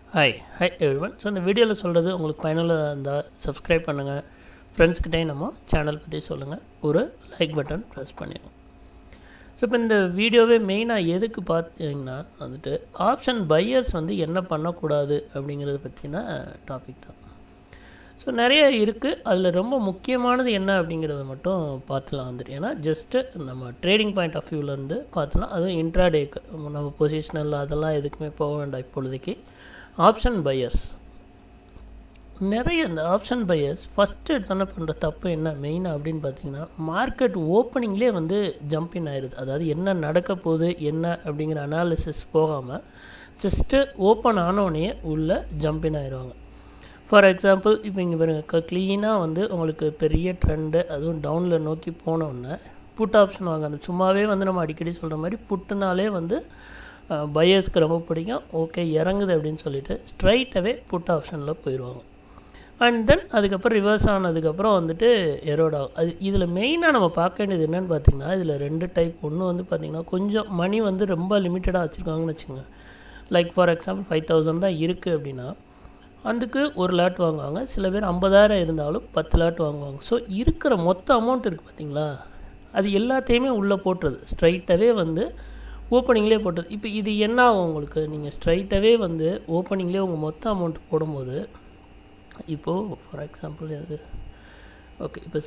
Hi everyone. So இந்த வீடியோவில் சொல்கிறது உங்களுக்கு ஃபைனலாக இருந்தால் சப்ஸ்கிரைப் பண்ணுங்கள், ஃப்ரெண்ட்ஸ்கிட்டையும் நம்ம சேனல் பற்றி சொல்லுங்கள், ஒரு லைக் பட்டன் ப்ரெஸ் பண்ணிடுங்க. ஸோ இப்போ இந்த வீடியோவே மெயினாக எதுக்கு பார்த்தீங்கன்னா வந்துட்டு ஆப்ஷன் பையர்ஸ் என்ன பண்ணக்கூடாது அப்படிங்கிறத பற்றின டாபிக் தான். ஸோ நிறைய இருக்குது, அதில் ரொம்ப முக்கியமானது என்ன அப்படிங்கிறத மட்டும் பார்த்துலாம் வந்துட்டு. ஏன்னா ஜஸ்ட்டு நம்ம ட்ரேடிங் பாயிண்ட் ஆஃப் வியூவிலேருந்து பார்த்துலாம், அதுவும் இன்ட்ராடேக்கு நம்ம பொசிஷனல் அதெல்லாம் எதுக்குமே போக வேண்டாம். இப்பொழுதைக்கு ஆப்ஷன் பையர்ஸ் நிறைய இந்த ஆப்ஷன் பையர்ஸ் ஃபஸ்ட்டு எடுத்தோன்னே பண்ணுற தப்பு என்ன மெயினாக அப்படின்னு பார்த்தீங்கன்னா, மார்க்கெட் ஓப்பனிங்லேயே ஜம்பின் ஆயிடுது. அதாவது என்ன நடக்க போகுது என்ன அப்படிங்கிற அனாலிசிஸ் போகாமல் ஜஸ்ட்டு ஓப்பன் ஆனோடனே உள்ளே ஜம்பின் ஆயிடுவாங்க. ஃபார் எக்ஸாம்பிள் இப்போ இங்கே பாருங்கள், க்ளீனாக உங்களுக்கு பெரிய ட்ரெண்டு அதுவும் டவுனில் நோக்கி போனோடனே புட் ஆப்ஷன் வாங்க. சும்மாவே நம்ம அடிக்கடி சொல்கிற மாதிரி புட்டுனாலே பையர்ஸ்க்கு ரொம்ப பிடிக்கும். ஓகே இறங்குது அப்படின்னு சொல்லிட்டு ஸ்ட்ரைட்டாகவே புட் ஆப்ஷனில் போயிடுவாங்க. அண்ட் தென் அதுக்கப்புறம் ரிவர்ஸ் ஆனதுக்கப்புறம் எரோட் ஆகும். அது இதில் மெயினாக நம்ம பார்க்க வேண்டியது என்னென்னு பார்த்திங்கன்னா, இதில் ரெண்டு டைப். ஒன்று பார்த்திங்கன்னா கொஞ்சம் மணி ரொம்ப லிமிட்டடாக வச்சுருக்காங்கன்னு வச்சுக்கோங்க. லைக் ஃபார் எக்ஸாம்பிள் 5000 தான் இருக்குது அப்படின்னா அதுக்கு ஒரு லாட் வாங்குவாங்க. சில பேர் 50,000 இருந்தாலும் 10 லாட் வாங்குவாங்க. ஸோ இருக்கிற மொத்த அமௌண்ட் இருக்குது பார்த்திங்களா, அது எல்லாத்தையுமே உள்ளே போட்டுறது. ஸ்ட்ரைட்டாகவே ஓப்பனிங்லேயே போட்டது. இப்போ இது என்ன ஆகும் உங்களுக்கு, நீங்கள் ஸ்ட்ரைட்டாகவே ஓப்பனிங்லேயே உங்கள் மொத்த அமௌண்ட் போடும்போது, இப்போது ஃபார் எக்ஸாம்பிள் ஓகே இப்போ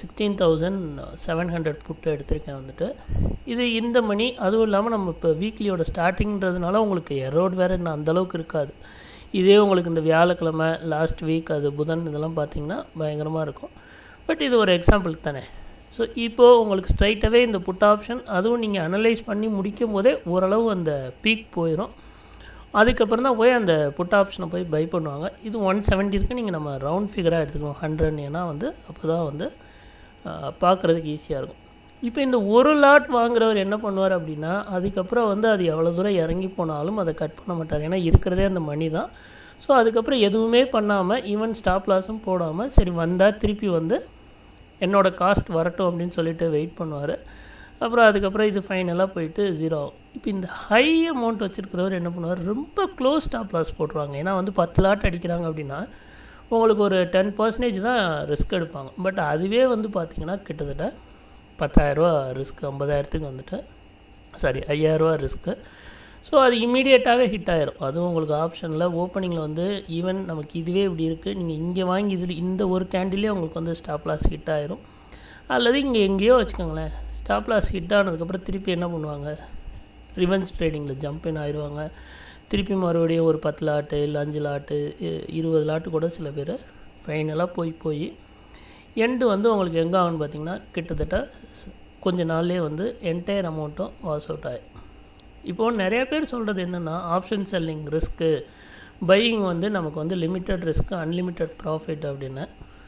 16,700 புட்டு எடுத்திருக்கேன் இது இந்த மணி. அதுவும் இல்லாமல் நம்ம இப்போ வீக்லியோட ஸ்டார்டிங்கிறதுனால உங்களுக்கு எரோட் வேறு இன்னும் அந்தளவுக்கு இருக்காது. இதே உங்களுக்கு இந்த வியாழக்கிழமை லாஸ்ட் வீக் அது புதன் இதெல்லாம் பார்த்திங்கன்னா பயங்கரமாக இருக்கும். பட் இது ஒரு எக்ஸாம்பிள் தானே. ஸோ இப்போது உங்களுக்கு ஸ்ட்ரைட்டாகவே இந்த புட் ஆப்ஷன் அதுவும் நீங்கள் அனலைஸ் பண்ணி முடிக்கும் போதே ஓரளவு அந்த பீக் போயிடும். அதுக்கப்புறம் தான் போய் அந்த புட் ஆப்ஷனை போய் பை பண்ணுவாங்க. இது 170 இருக்குது. நீங்கள் நம்ம ரவுண்ட் ஃபிகராக எடுத்துக்கணும் 100. ஏன்னா அப்போ தான் பார்க்குறதுக்கு ஈஸியாக இருக்கும். இப்போ இந்த ஒரு லாட் வாங்குறவர் என்ன பண்ணுவார் அப்படின்னா, அதுக்கப்புறம் அது எவ்வளோ தூரம் இறங்கி போனாலும் அதை கட் பண்ண மாட்டார். ஏன்னா இருக்கிறதே அந்த மணி தான். ஸோ அதுக்கப்புறம் எதுவுமே பண்ணாமல் ஈவன் ஸ்டாப் லாஸும் போடாமல் சரி வந்தால் திருப்பி என்னோடய காஸ்ட் வரட்டும் அப்படின்னு சொல்லிட்டு வெயிட் பண்ணுவார். அப்புறம் அதுக்கப்புறம் இது ஃபைனலாக போயிட்டு 0 ஆகும். இப்போ இந்த ஹை அமௌண்ட் வச்சுருக்கிறவர் என்ன பண்ணுவார், ரொம்ப க்ளோஸ் ஸ்டாப் லாஸ் போட்டுருவாங்க. ஏன்னா 10 லாட் அடிக்கிறாங்க அப்படின்னா உங்களுக்கு ஒரு 10% தான் ரிஸ்க் எடுப்பாங்க. பட் அதுவே பார்த்திங்கன்னா கிட்டத்தட்ட 10,000 ரிஸ்க்கு, 50,000க்கு சாரி 5,000 ரிஸ்க்கு. ஸோ அது இமீடியட்டாகவே ஹிட் ஆகிரும். அதுவும் உங்களுக்கு ஆப்ஷனில் ஓப்பனிங்கில் ஈவன் நமக்கு இதுவே இப்படி இருக்குது, நீங்கள் இங்கே வாங்கி இதில் இந்த ஒரு கேண்டிலே உங்களுக்கு ஸ்டாப் லாஸ் ஹிட் ஆகிரும். அல்லது இங்கே எங்கேயோ வச்சுக்கோங்களேன், ஸ்டாப் லாஸ் ஹிட் ஆனதுக்கப்புறம் திருப்பி என்ன பண்ணுவாங்க, ரிவென்ஸ் ட்ரேடிங்கில் ஜம்பின் ஆயிடுவாங்க. திருப்பி மறுபடியும் ஒரு 10 லாட்டு இல்லை 5 லாட்டு 20 லாட்டு கூட சில பேர் ஃபைனலாக போய் எண்டு உங்களுக்கு எங்கே ஆகுன்னு பார்த்திங்கன்னா கிட்டத்தட்ட கொஞ்ச நாள்லேயே என்டையர் அமௌண்ட்டும் வாஷ் அவுட் ஆகும். இப்போது நிறைய பேர் சொல்கிறது என்னென்னா, ஆப்ஷன் செல்லிங் ரிஸ்க்கு, பையிங் நமக்கு லிமிட்டட் ரிஸ்க்கு அன்லிமிட்டட் ப்ராஃபிட் அப்படின்னு.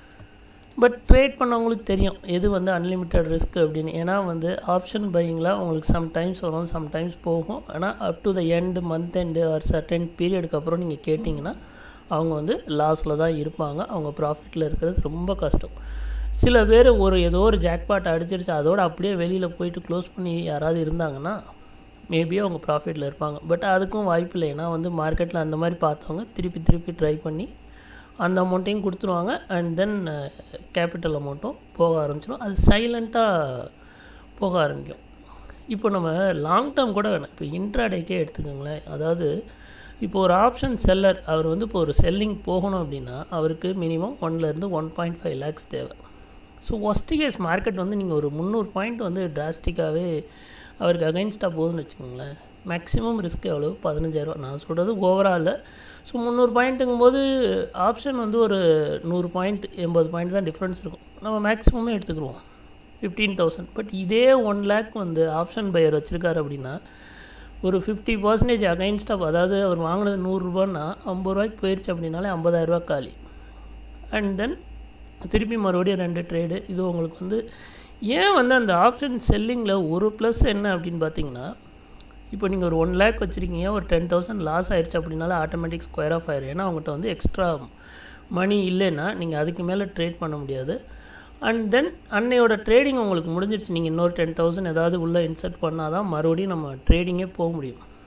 பட் ட்ரேட் பண்ணவங்களுக்கு தெரியும் எது அன்லிமிட்டட் ரிஸ்க் அப்படின்னு. ஏன்னா ஆப்ஷன் பையிங்கில் உங்களுக்கு சம்டைம்ஸ் வரும், சம்டைம்ஸ் போகும். ஆனால் up to the end month end or certain பீரியடுக்கு அப்புறம் நீங்கள் கேட்டிங்கன்னா அவங்க லாஸில் தான் இருப்பாங்க. அவங்க ப்ராஃபிட்டில் இருக்கிறது ரொம்ப கஷ்டம். சில பேர் ஏதோ ஒரு ஜாக்பாட் அடிச்சிருச்சு அதோடு அப்படியே வெளியில் போயிட்டு க்ளோஸ் பண்ணி யாராவது இருந்தாங்கன்னா மேபி அவங்க ப்ராஃபிட்டில் இருப்பாங்க. பட் அதுக்கும் வாய்ப்பு இல்லை. ஏன்னா மார்க்கெட்டில் அந்த மாதிரி பார்த்தவங்க திருப்பி ட்ரை பண்ணி அந்த அமௌண்ட்டையும் கொடுத்துருவாங்க. அண்ட் தென் கேபிட்டல் அமௌண்ட்டும் போக ஆரம்பிச்சிடும். அது சைலண்ட்டாக போக ஆரம்பிக்கும். இப்போ நம்ம லாங் டேர்ம் கூட வேணாம், இப்போ இன்ட்ராடேக்கே எடுத்துக்கோங்களேன். அதாவது இப்போ ஒரு ஆப்ஷன் செல்லர் அவர் இப்போ ஒரு செல்லிங் போகணும் அப்படின்னா அவருக்கு மினிமம் 1 to 1.5 lakhs தேவை. ஸோ ஒஸ்ட் கேஸ் மார்க்கெட் நீங்கள் ஒரு 300 பாயிண்ட் டிராஸ்டிக்காகவே அவருக்கு அகைன்ஸ்டாக போகுதுன்னு வச்சுக்கோங்களேன். மேக்ஸிமம் ரிஸ்க் எவ்வளோ, 15,000. நான் சொல்கிறது ஓவரால். ஸோ 300 பாயிண்ட்டுங்கும் போது ஆப்ஷன் ஒரு 100 பாயிண்ட் 80 பாயிண்ட் தான் டிஃப்ரென்ஸ் இருக்கும். நம்ம மேக்ஸிமமே எடுத்துக்கிடுவோம் 15,000. பட் இதே 1 lakh ஆப்ஷன் பையர் வச்சுருக்காரு அப்படின்னா ஒரு 50% அகைன்ஸ்டாக, அதாவது அவர் வாங்கினது 100 ரூபான்னா 50 ரூபாய்க்கு போயிடுச்சு அப்படின்னாலே 50,000 காலி. அண்ட் தென் திருப்பி மறுபடியும் 2 ட்ரேடு. இது உங்களுக்கு ஏன் அந்த ஆப்ஷன் செல்லிங்கில் ஒரு ப்ளஸ் என்ன அப்படின்னு பார்த்தீங்கன்னா, இப்போ நீங்கள் ஒரு 1 lakh வச்சுருக்கீங்க, ஒரு 10,000 லாஸ் ஆயிடுச்சு அப்படின்னால ஆட்டோமேட்டிக் ஸ்கொயர் ஆஃப் ஆயிரும். ஏன்னா அவங்ககிட்ட எக்ஸ்ட்ரா மணி இல்லைன்னா நீங்கள் அதுக்கு மேலே ட்ரேட் பண்ண முடியாது. அண்ட் தென் அன்னையோட ட்ரேடிங் உங்களுக்கு முடிஞ்சிருச்சு. நீங்கள் இன்னொரு 10,000 ஏதாவது உள்ளே இன்சர்ட் பண்ணால் தான் மறுபடியும் நம்ம ட்ரேடிங்கே போக முடியும்.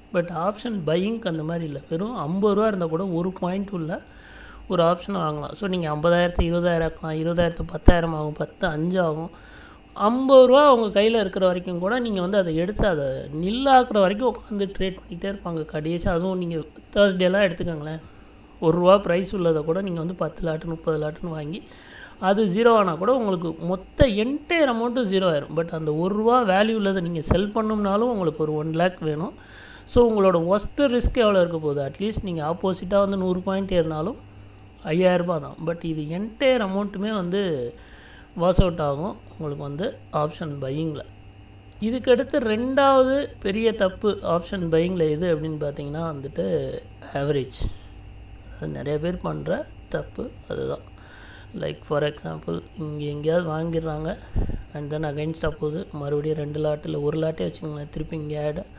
பட் ஆப்ஷன் பையிங்க்கு அந்த மாதிரி இல்லை. வெறும் 50 ரூபா இருந்தால் கூட ஒரு பாயிண்ட் உள்ள ஒரு ஆப்ஷனை வாங்கலாம். ஸோ நீங்கள் 50,000 20,000 ஆக்கலாம், 20,000 10,000 ஆகும், 10 5 ஆகும். 50 ரூபா உங்கள் கையில் இருக்கிற வரைக்கும் கூட நீங்கள் வந்து அதை எடுத்து அதை நில்லாக்குற வரைக்கும் உட்காந்து ட்ரேட் பண்ணிகிட்டே இருப்பாங்க கடைசி. அதுவும் நீங்கள் தேர்ஸ்டேலாம் எடுத்துக்கோங்களேன், ₹1 ப்ரைஸ் உள்ளதை கூட நீங்கள் வந்து 10 லாட்டு 30 லாட்டுன்னு வாங்கி அது ஜீரோ ஆனால் கூட உங்களுக்கு மொத்த என்டையர் அமௌண்ட்டும் ஜீரோ ஆயிரும். பட் அந்த ₹1 வேல்யூ உள்ளதை நீங்கள் செல் பண்ணணும்னாலும் உங்களுக்கு ஒரு 1 lakh வேணும். ஸோ உங்களோட ஒஸ்ட்டு ரிஸ்க் எவ்வளோ இருக்க போகுது? அட்லீஸ்ட் நீங்கள் ஆப்போசிட்டாக வந்து 100 பாயிண்ட் ஏறினாலும் 5,000 ரூபா தான். பட் இது என்டையர் அமௌண்ட்டுமே வந்து வாஷ் அவுட் ஆகும் உங்களுக்கு வந்து ஆப்ஷன் பையிங்கில். இதுக்கடுத்து ரெண்டாவது பெரிய தப்பு ஆப்ஷன் பையிங்கில் எது அப்படின்னு பார்த்தீங்கன்னா வந்துட்டு ஆவரேஜ். அது நிறைய பேர் பண்ணுற தப்பு அதுதான். லைக் ஃபார் எக்ஸாம்பிள் இங்கே எங்கேயாவது வாங்கிடுறாங்க அண்ட் தென் அகைன்ஸ்டாக போகுது, மறுபடியும் 2 லாட் இல்லை 1 லாட்டே வச்சுக்கோங்களேன், திருப்பி இங்கே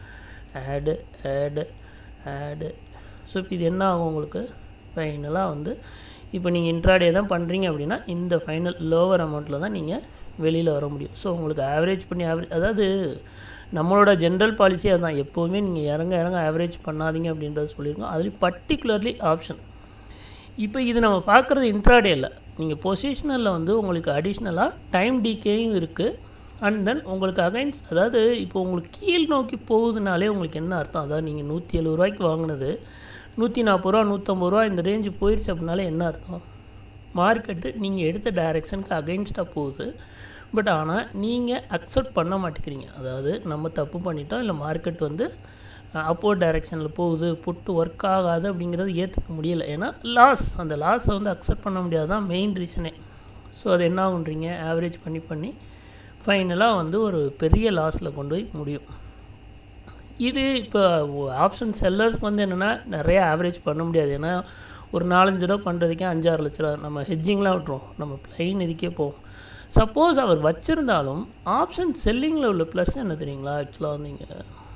ஆடு. ஸோ இப்போ இது என்ன ஆகும் உங்களுக்கு? ஃபைனலாக வந்து இப்போ நீங்கள் இன்ட்ராடே தான் பண்ணுறீங்க அப்படின்னா இந்த ஃபைனல் லோவர் அமௌண்ட்டில் தான் நீங்கள் வெளியில் வர முடியும். ஸோ உங்களுக்கு ஆவரேஜ் பண்ணி அதாவது நம்மளோட ஜென்ரல் பாலிசி அதுதான், எப்போவுமே நீங்கள் இறங்க ஆவரேஜ் பண்ணாதீங்க அப்படின்றத சொல்லியிருக்கோம். அதுலேயும் பர்டிகுலர்லி ஆப்ஷன். இப்போ இது நம்ம பார்க்குறது இன்ட்ராடே இல்லை, நீங்கள் பொசிஷனலில் வந்து உங்களுக்கு அடிஷ்னலாக டைம் டிகேயும் இருக்குது. அண்ட் தென் உங்களுக்கு அகைன்ஸ்ட், அதாவது இப்போ உங்களுக்கு கீழ் நோக்கி போகுதுனாலே உங்களுக்கு என்ன அர்த்தம்? அதாவது நீங்கள் 170 ரூபாய்க்கு வாங்கினது 140 ரூபா 150 ரூபா இந்த ரேஞ்சு போயிடுச்சு அப்படின்னாலே என்ன அர்த்தம்? மார்க்கெட்டு நீங்கள் எடுத்த டைரெக்ஷனுக்கு அகைன்ஸ்டாக போகுது. பட் ஆனால் நீங்கள் அக்செப்ட் பண்ண மாட்டேங்கிறீங்க. அதாவது நம்ம தப்பு பண்ணிட்டோம், இல்லை மார்க்கெட் வந்து அப்போர்ட் டைரெக்ஷனில் போகுது, புட்டு ஒர்க் ஆகாது அப்படிங்கிறது ஏற்றுக்க முடியலை. ஏன்னா அந்த லாஸை வந்து அக்செப்ட் பண்ண முடியாதான் மெயின் ரீசனே. ஸோ அது என்ன ஆகுன்றீங்க, ஆவரேஜ் பண்ணி ஃபைனலாக வந்து ஒரு பெரிய லாஸில் கொண்டு போய் முடியும். இது இப்போ ஆப்ஷன் செல்லர்ஸ்க்கு வந்து என்னென்னா நிறைய ஆவரேஜ் பண்ண முடியாது. ஏன்னா ஒரு 4-5 ரூபா பண்ணுறதுக்கே 5-6 லட்ச ரூபா நம்ம ஹெட்ஜிங்லாம் விட்டுருவோம், நம்ம ப்ளைன் இதுக்கே போவோம். சப்போஸ் அவர் வச்சுருந்தாலும் ஆப்ஷன் செல்லிங்கில் உள்ள ப்ளஸ் என்ன தெரியுங்களா? ஆக்சுவலாக வந்து இங்கே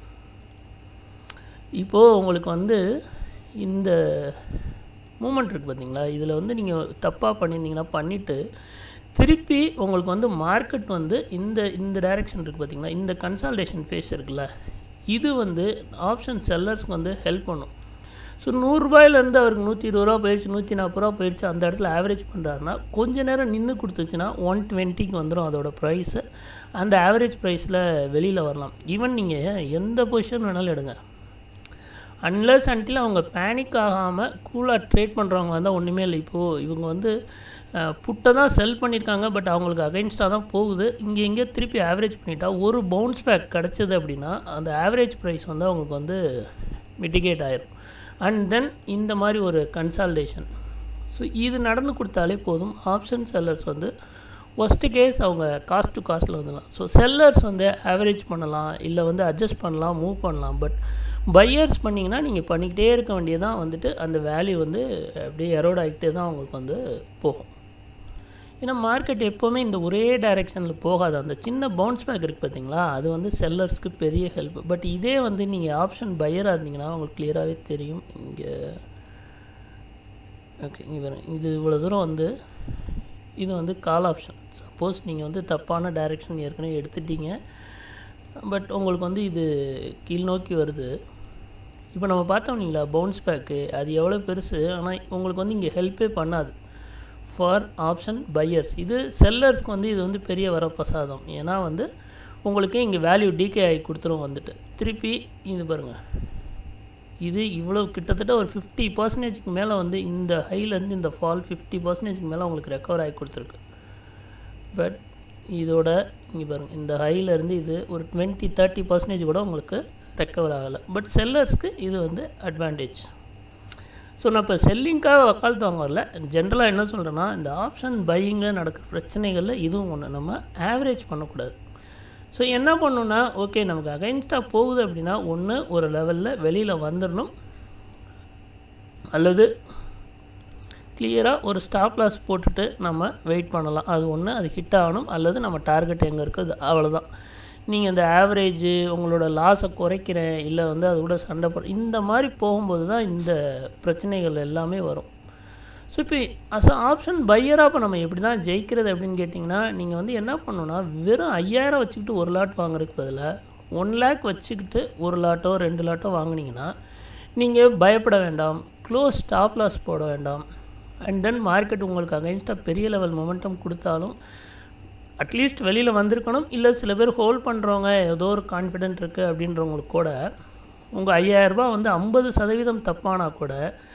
இப்போது உங்களுக்கு வந்து இந்த மூமெண்ட் இருக்குது பார்த்தீங்களா, இதில் வந்து நீங்கள் தப்பாக பண்ணியிருந்தீங்கன்னா பண்ணிவிட்டு திருப்பி உங்களுக்கு வந்து மார்க்கெட் வந்து இந்த டைரெக்ஷன் இருக்குது பார்த்தீங்களா, இந்த கன்சால்டேஷன் ஃபேஸ் இருக்குல்ல, இது வந்து ஆப்ஷன் செல்லர்ஸ்க்கு வந்து ஹெல்ப் பண்ணும். ஸோ 100 ரூபாயிலேருந்து அவருக்கு 120 ரூபா போயிடுச்சு, 140 ரூபா போயிடுச்சு, அந்த இடத்துல ஆவரேஜ் பண்ணுறாருன்னா கொஞ்சம் நேரம் நின்று கொடுத்துச்சுன்னா 120க்கு வந்துடும் அதோட ப்ரைஸு. அந்த ஆவரேஜ் ப்ரைஸில் வெளியில் வரலாம். ஈவன் நீங்கள் எந்த பொசிஷன் வேணாலும் எடுங்க, அன்லஸ் அன்டில் அவங்க பேனிக் ஆகாமல் கூலாக ட்ரேட் பண்ணுறவங்க வந்தால் ஒன்றுமே இல்லை. இப்போது இவங்க வந்து புட்டை தான் செல் பண்ணியிருக்காங்க, பட் அவங்களுக்கு அகைன்ஸ்டாக தான் போகுது. இங்கே திருப்பி ஆவரேஜ் பண்ணிட்டா ஒரு பவுன்ஸ் பேக் கிடச்சிது அப்படின்னா அந்த ஆவரேஜ் ப்ரைஸ் வந்து அவங்களுக்கு வந்து மிட்டிகேட் ஆகிரும். அண்ட் தென் இந்த மாதிரி ஒரு கன்சால்டேஷன். ஸோ இது நடந்து கொடுத்தாலே போதும். ஆப்ஷன் செல்லர்ஸ் வந்து ஒஸ்ட்டு கேஸ் அவங்க காஸ்ட் டு காஸ்ட்டில் வந்துடலாம். ஸோ செல்லர்ஸ் வந்து ஆவரேஜ் பண்ணலாம், இல்லை வந்து அட்ஜஸ்ட் பண்ணலாம், மூவ் பண்ணலாம். பட் பையர்ஸ் பண்ணிங்கன்னா நீங்கள் பண்ணிக்கிட்டே இருக்க வேண்டியதான், வந்துட்டு அந்த வேல்யூ வந்து அப்படியே எரோட் ஆகிக்கிட்டே தான் அவங்களுக்கு வந்து போகும். ஏன்னா மார்க்கெட் எப்போவுமே இந்த ஒரே டைரெக்ஷனில் போகாது. அந்த சின்ன பவுன்ஸ் பேக் இருக்குது பார்த்தீங்களா, அது வந்து செல்லர்ஸ்க்கு பெரிய ஹெல்ப். பட் இதே வந்து நீங்கள் ஆப்ஷன் பையராக இருந்தீங்கன்னா உங்களுக்கு கிளியராகவே தெரியும். இங்கே ஓகே, இங்கே இது இவ்வளோ தூரம் வந்து இது வந்து கால் ஆப்ஷன். சப்போஸ் நீங்கள் வந்து தப்பான டைரெக்ஷன் ஏற்கனவே எடுத்துட்டீங்க, பட் உங்களுக்கு வந்து இது கீழ் நோக்கி வருது. இப்போ நம்ம பார்த்தோம் இல்லைங்களா பவுன்ஸ் பேக்கு, அது எவ்வளோ பெருசு, ஆனால் உங்களுக்கு வந்து இங்கே ஹெல்ப்பே பண்ணாது ஃபார் ஆப்ஷன் பையர்ஸ். இது செல்லர்ஸ்க்கு வந்து இது வந்து பெரிய வரப்பிரசாதம். ஏன்னா வந்து உங்களுக்கு இங்கே வேல்யூ டிகே ஆகி கொடுத்துரும். வந்துட்டு திருப்பி இது பாருங்கள், இது இவ்வளோ கிட்டத்தட்ட ஒரு 50% மேலே வந்து இந்த ஹைலேருந்து இந்த ஃபால் 50% மேலே உங்களுக்கு ரெக்கவர் ஆகி கொடுத்துருக்கு. பட் இதோட இங்கே பாருங்கள், இந்த ஹைலேருந்து இது ஒரு 20-30% கூட உங்களுக்கு ரெக்கவர் ஆகலை. பட் செல்லர்ஸ்க்கு இது வந்து அட்வான்டேஜ். ஸோ நான் இப்போ செல்லிங்காக வக்காலத்து வாங்க வரல, ஜென்ரலாக என்ன சொல்கிறேன்னா இந்த ஆப்ஷன் பையிங்கில் நடக்கிற பிரச்சனைகளில் இதுவும் ஒன்று. நம்ம ஆவரேஜ் பண்ணக்கூடாது. ஸோ என்ன பண்ணணுன்னா, ஓகே நமக்கு அகைன்ஸ்டாக போகுது அப்படின்னா ஒன்று ஒரு லெவலில் வெளியில் வந்துடணும், அல்லது கிளியராக ஒரு ஸ்டாப் லாஸ் போட்டுட்டு நம்ம வெயிட் பண்ணலாம். அது ஒன்று, அது ஹிட் ஆகணும், அல்லது நம்ம டார்கெட் எங்கே இருக்குது அவ்வளோதான். நீங்கள் இந்த ஆவரேஜு உங்களோட லாஸை குறைக்கிறேன், இல்லை வந்து அது கூட சண்டை இந்த மாதிரி போகும்போது தான் இந்த பிரச்சனைகள் எல்லாமே வரும். ஸோ இப்போ அஸ் ஆப்ஷன் பையராக இப்போ நம்ம எப்படி தான் ஜெயிக்கிறது அப்படின்னு கேட்டிங்கன்னா, நீங்கள் வந்து என்ன பண்ணணுன்னா வெறும் 5000 வச்சுக்கிட்டு ஒரு லாட் வாங்குறதுக்கு பதிலாக 1 lakh வச்சுக்கிட்டு ஒரு லாட்டோ 2 லாட்டோ வாங்கினீங்கன்னா நீங்கள் பயப்பட வேண்டாம், க்ளோஸ் ஸ்டாப் லாஸ் போட வேண்டாம். அண்ட் தென் மார்க்கெட் உங்களுக்கு அகைன்ஸ்டாக பெரிய லெவல் மொமெண்டம் கொடுத்தாலும் அட்லீஸ்ட் வெளியில் வந்திருக்கணும். இல்லை சில பேர் ஹோல்ட் பண்ணுறவங்க ஏதோ ஒரு கான்ஃபிடென்ட் இருக்குது அப்படின்றவங்களுக்கு கூட உங்கள் 5000 ரூபா வந்து 50% தப்பானா கூட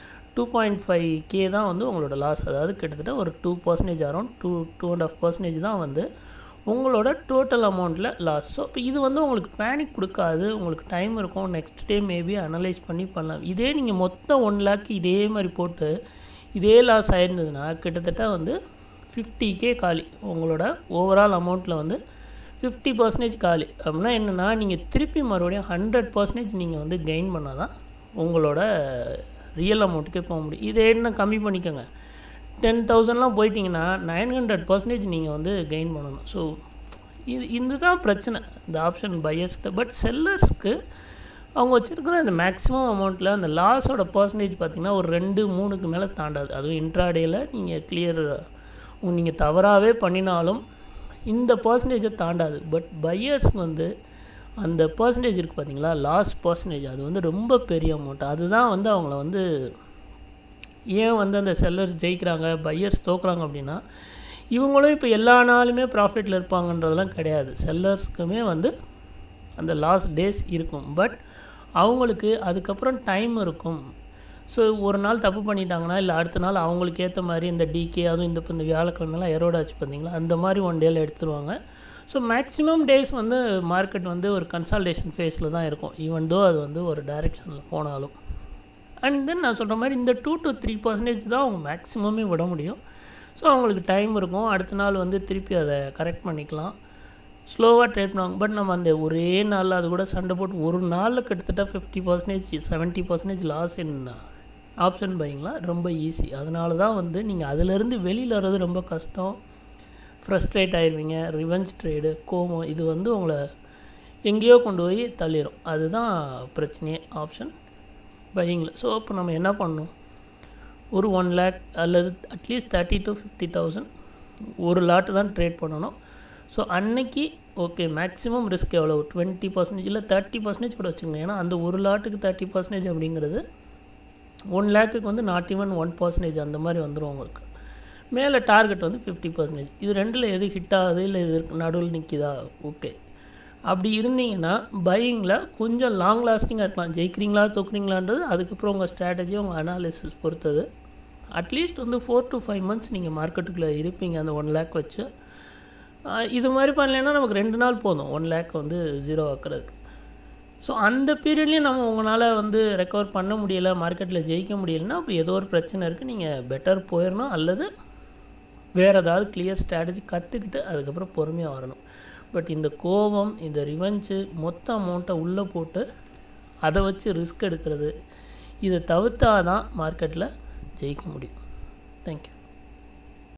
2.5K தான் வந்து உங்களோட லாஸ். அதாவது கிட்டத்தட்ட ஒரு 2% அரௌண்ட் 2.5% தான் வந்து உங்களோட டோட்டல் அமௌண்ட்டில் லாஸ். ஸோ இப்போ இது வந்து உங்களுக்கு பேனிக் கொடுக்காது, உங்களுக்கு டைம் இருக்கும், நெக்ஸ்ட் டே மேபி அனலைஸ் பண்ணி பண்ணலாம். இதே நீங்கள் மொத்தம் 1 lakh இதே மாதிரி போட்டு இதே லாஸ் ஆயிருந்ததுன்னா கிட்டத்தட்ட வந்து 50K காலி. உங்களோட ஓவரால் அமௌண்ட்டில் வந்து 50% காலி. அப்படின்னா என்னென்னா நீங்கள் திருப்பி மறுபடியும் 100% நீங்கள் வந்து கெயின் பண்ணால் தான் உங்களோட ரியல் அமௌண்ட்டுக்கே போக முடியும். இதே என்ன கம்மி பண்ணிக்கோங்க, 10,000லாம் போயிட்டிங்கன்னா 900% நீங்கள் வந்து கெயின் பண்ணணும். ஸோ இதுதான் பிரச்சனை இந்த ஆப்ஷன் பையர்ஸ்கிட்ட. பட் செல்லர்ஸ்க்கு அவங்க வச்சுருக்கிற இந்த மேக்ஸிமம் அமௌண்ட்டில் அந்த லாஸோட பர்சன்டேஜ் பார்த்திங்கன்னா ஒரு 2-3க்கு மேலே தாண்டாது. அதுவும் இன்ட்ராடேயில் நீங்கள் கிளியர் நீங்கள் தவறாகவே பண்ணினாலும் இந்த பர்சன்டேஜை தாண்டாது. பட் பையர்ஸ்க்கு வந்து அந்த பர்சன்டேஜ் இருக்குது பார்த்தீங்களா, லாஸ் பர்சன்டேஜ், அது வந்து ரொம்ப பெரிய அமௌண்ட். அதுதான் வந்து அவங்கள வந்து ஏன் வந்து அந்த செல்லர்ஸ் ஜெயிக்கிறாங்க பையர்ஸ் தோக்குறாங்க அப்படின்னா, இவங்களும் இப்போ எல்லா நாளுமே ப்ராஃபிட்டில் இருப்பாங்கன்றதெல்லாம் கிடையாது. செல்லர்ஸ்க்குமே வந்து அந்த லாஸ் டேஸ் இருக்கும். பட் அவங்களுக்கு அதுக்கப்புறம் டைம் இருக்கும். ஸோ ஒரு நாள் தப்பு பண்ணிட்டாங்கன்னா இல்லை அடுத்த நாள் அவங்களுக்கு ஏற்ற மாதிரி இந்த டிகே அதுவும் இந்த வியாழக்கிழமைலாம் எரோடாச்சு பார்த்தீங்களா, அந்த மாதிரி 1 டேயில் எடுத்துருவாங்க. ஸோ மேக்ஸிமம் டேஸ் வந்து மார்க்கெட் வந்து ஒரு கன்சால்டேஷன் ஃபேஸில் தான் இருக்கும், ஈவன் தோ அது வந்து ஒரு டைரெக்ஷனில் போனாலும். அண்ட் தென் நான் சொல்கிற மாதிரி இந்த 2 to 3% தான் அவங்க மேக்ஸிமமே விட முடியும். ஸோ அவங்களுக்கு டைம் இருக்கும், அடுத்த நாள் வந்து திருப்பி அதை கரெக்ட் பண்ணிக்கலாம், ஸ்லோவாக ட்ரேட் பண்ணுவாங்க. பட் நம்ம அந்த ஒரே நாளில் அது கூட சண்டை போட்டு ஒரு நாளில் கிட்டத்தட்ட 50% 70% லாஸ் இன் ஆப்ஷன் பையிங்லாம் ரொம்ப ஈஸி. அதனால தான் வந்து நீங்கள் அதிலேருந்து வெளியில் வர்றது ரொம்ப கஷ்டம், ஃப்ரஸ்ட்ரேட் ஆயிடுவீங்க. ரிவெஞ்ச் ட்ரேடு, கோவம், இது வந்து உங்களை எங்கேயோ கொண்டு போய் தள்ளிடும். அதுதான் பிரச்சனையே ஆப்ஷன் பையிங்கில். ஸோ அப்போ நம்ம என்ன பண்ணணும், ஒரு 1 lakh அல்லது அட்லீஸ்ட் 30,000 to 50,000 ஒரு லாட்டு தான் ட்ரேட் பண்ணணும். ஸோ அன்னைக்கு ஓகே மேக்ஸிமம் ரிஸ்க் எவ்வளோ, 20% இல்லை 30% கூட வச்சுக்கோங்க. ஏன்னா அந்த ஒரு லாட்டுக்கு 30% அப்படிங்கிறது 1 lakhக்கு வந்து நாட் ஈவன் 1% அந்த மாதிரி வந்துடும் உங்களுக்கு. மேலே டார்கெட் வந்து 50%. இது ரெண்டில் எது ஹிட் ஆகுது இல்லை இது நடுவில் நிற்கிதா, ஓகே. அப்படி இருந்தீங்கன்னா பையிங்கில் கொஞ்சம் லாங் லாஸ்டிங்காக இருக்கலாம். ஜெயிக்கிறீங்களா தோக்குறீங்களான்றது அதுக்கப்புறம் உங்கள் ஸ்ட்ராட்டஜி உங்கள் அனாலிசிஸ் பொறுத்தது. அட்லீஸ்ட் வந்து 4 to 5 months நீங்கள் மார்க்கெட்டுக்குள்ளே இருப்பீங்க அந்த 1 lakh வச்சு. இது மாதிரி பண்ணலைன்னா நமக்கு 2 நாள் போதும் 1 lakh வந்து 0 ஆக்குறதுக்கு. ஸோ அந்த பீரியட்லேயும் நம்ம உங்களால் வந்து ரெக்கவர் பண்ண முடியலை, மார்க்கெட்டில் ஜெயிக்க முடியலைன்னா அப்போ ஏதோ ஒரு பிரச்சனை இருக்குது, நீங்கள் பெட்டர் போயிடணும் அல்லது வேறு ஏதாவது கிளியர் ஸ்ட்ராட்டஜி கற்றுக்கிட்டு அதுக்கப்புறம் பொறுமையாக வரணும். பட் இந்த கோபம், இந்த ரிவெஞ்சு, மொத்த அமௌண்ட்டை உள்ளே போட்டு அதை வச்சு ரிஸ்க் எடுக்கிறது, இதை தவிர்த்தாதான் மார்க்கெட்டில் ஜெயிக்க முடியும். தேங்க்யூ.